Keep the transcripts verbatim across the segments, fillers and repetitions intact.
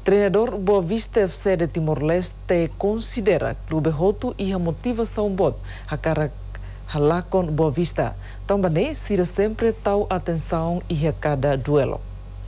Treinador Boa Vista F C de Timor-Leste considera clube hotu e a motivação bot a cara halakon Boa Vista. Também será sempre tal atenção e a cada duelo.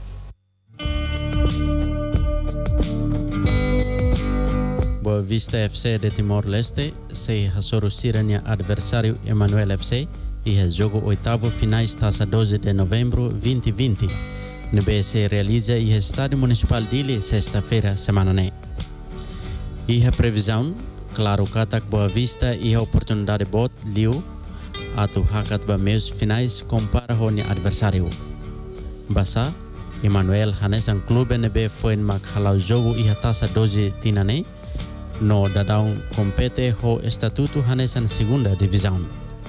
Boa Vista F C de Timor-Leste se hasoro siranya adversário Emmanuel F C e é jogo oitavo finais taça doze de novembro vinte e vinte. No B C realiza e estádio municipal dele sexta-feira semana né. E a previsão, claro, katak Boa Vista e a oportunidade bot liu atu hakat ba meus finais compara honi adversário. Basa Emmanuel Hanesan clube nebe foi mak halau jogo e a taça doze tinane no dadão compete ho estatuto Hanesan segunda divisão.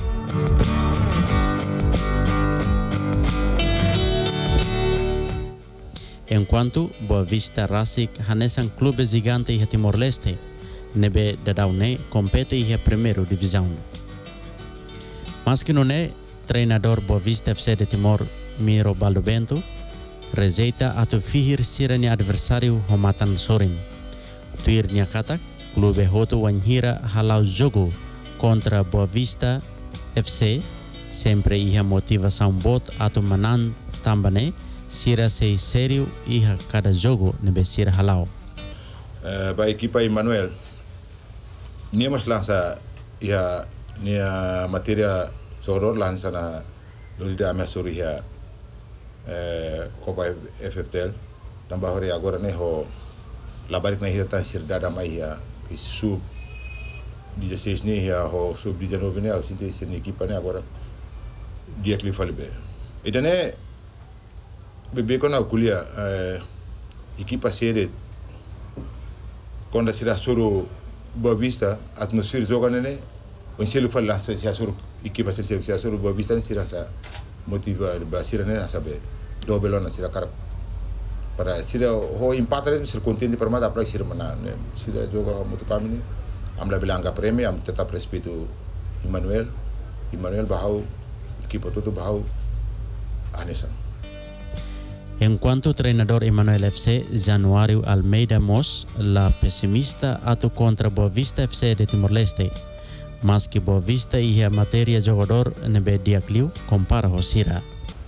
Enquanto Boa Vista Racing Hanesan clube gigante e Timor-Leste nebe dadão ne compete e a primeira divisão. Mas que não é treinador Boa Vista F C de Timor Miro Baldo Bento rejeita atu fihir siranya adversário Homatan Sorin. Tuir nya katak clube hotu wanhira halau jogo contra Boa Vista F C sempre iha motivação bot atu manan tambane sira sei sério iha cada jogo nebe sira halau. Uh, ba equipa Emmanuel niamos lança iha nia matéria jogador lança na lolida amesuria eh Copa F F T L tambah hori agora ne ho labarik na hira tan sir dada mai ya sub dezesseis ne ya ho sub dezenove ne au sinte sir equipa ne agora dia que fale be idane bebe kona kulia eh equipa sede quando será soro Boa Vista atmosfera jogando ne o selo fala se se soro equipa se se soro Boa Vista ne será sa motiva basira ne sabe dobelona sira cara para sira ho empate ser contente para mada para sira mana sira joga muito caminho amla bilanga prêmio am tetap respeito Emmanuel Emmanuel bahau equipa todo bahau Hanesan. Enquanto treinador Emmanuel F C Januário Almeida Mos la pessimista atu contra Boa Vista F C de Timor-Leste. Mas que Boa Vista e a matéria jogador nebe diakliu compara ho sira.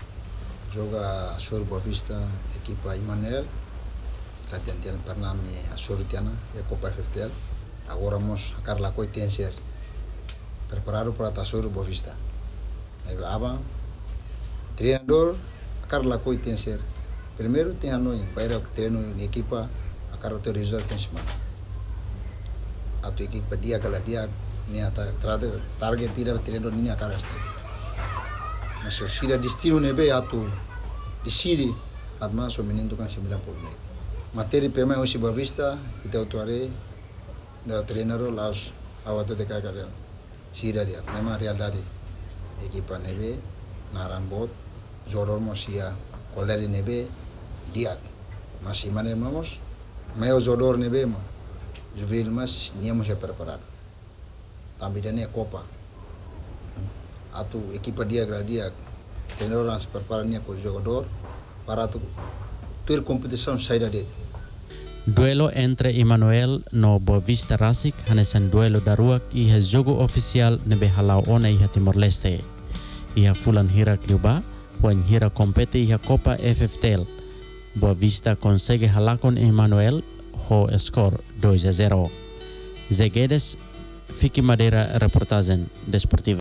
Joga Sur Boa Vista equipa Emmanuel latihan pernah me Sur tiana e Copa F F T L. Agora mos akar la coitenser preparado para Sur Boa Vista. Ebe aba treinador akar la coitenser. Primeiro tem ano em para treino em equipa akar autorizar tem semana. A tua equipa dia kala dia ni ata target tira treino ni akar este. Mas o sira destino nebe atu decide atma so menino kan sembilan puluh menit. Materi pemain hoje Boa Vista itu autuare da treinador laos awat de kaya sira dia. Memang realidade equipa nebe narambot jogador mosia coleri nebe dia. Mas imane mamos meio jogador nebe ma juvenil mas niamos a preparar. Também é Copa. Atu equipa dia dia treinador nas preparania com o jogador para tu ter competição saída dele. Duelo entre Emmanuel no Boa Vista Racing Hanesan duelo daruak e é jogo oficial nebe halau ona e Timor-Leste. E a fulan hira kluba wan hira compete e a Copa F F T L. Boa Vista consegue halakon Emmanuel ho score dois a zero. Zegedes Fique Madeira reportagem desportiva.